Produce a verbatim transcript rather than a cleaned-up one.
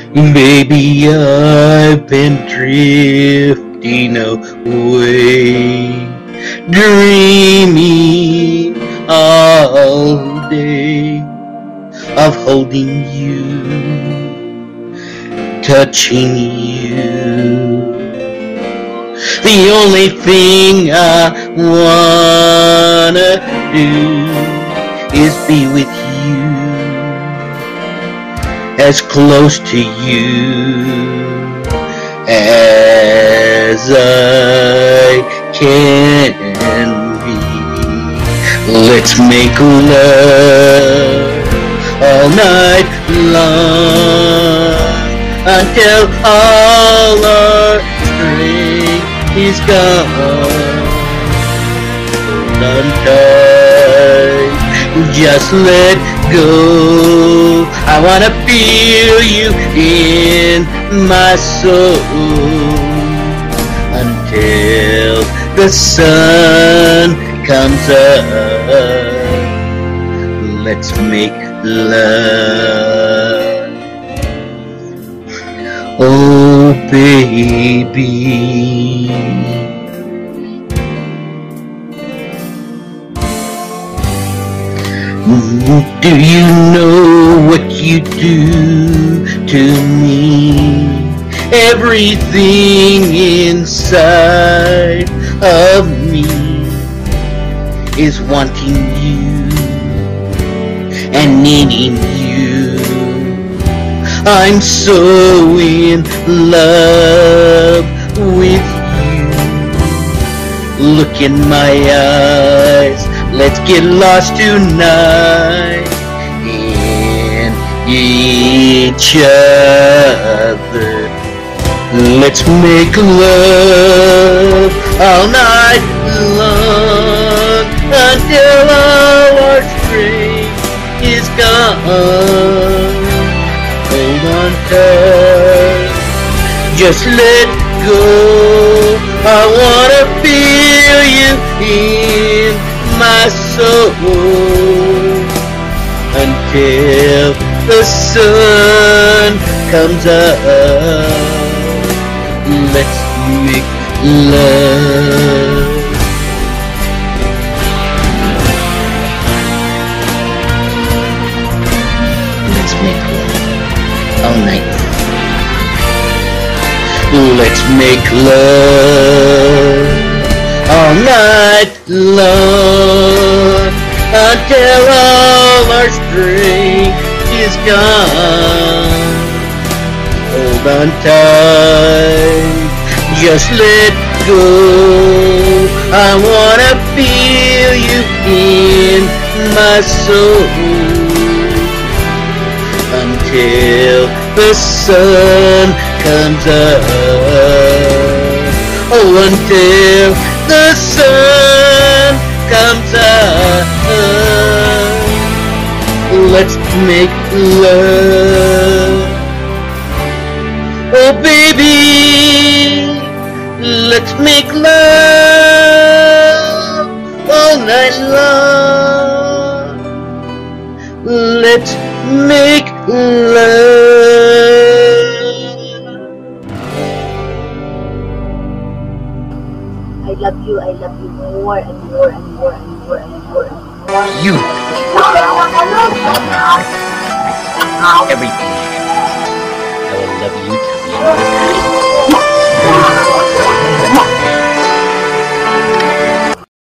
Baby, I've been drifting away, dreaming all day of holding you, touching you. The only thing I wanna do is be with you, as close to you as I can be. Let's make love all night long until all our strength is gone. Hold on tight, just let go. I wanna feel you in my soul until the sun comes up. Let's make love. Oh baby, do you know what you do to me? Everything inside of me is wanting you and needing you. I'm so in love with you. Look in my eyes, let's get lost tonight in each other. Let's make love all night long until all our strength is gone. Hold on tight, just let go. I wanna feel you in my soul until the sun comes up. Let's make love. Let's make love all night. Let's make love all night long until all our strength is gone. Hold on tight, just let go. I wanna feel you in my soul until the sun comes up. Oh, until the sun comes up. Let's make love. Oh baby, let's make love all night long. Let's make love. I love you, I love you more and more and more and more and more and more. You, everything. I will love you till the end of the day.